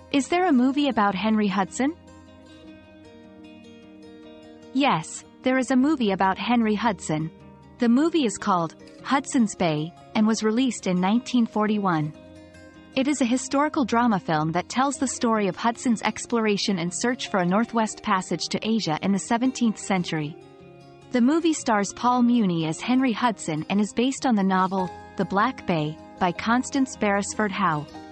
Is there a movie about Henry Hudson? Yes, there is a movie about Henry Hudson. The movie is called Hudson's Bay and was released in 1941. It is a historical drama film that tells the story of Hudson's exploration and search for a northwest passage to Asia in the 17th century. The movie stars Paul Muni as Henry Hudson and is based on the novel The Black Bay by Constance Beresford-Howe.